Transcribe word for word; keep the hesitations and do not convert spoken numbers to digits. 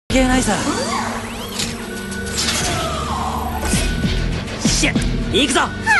係ないさ。シェッ、行くぞ。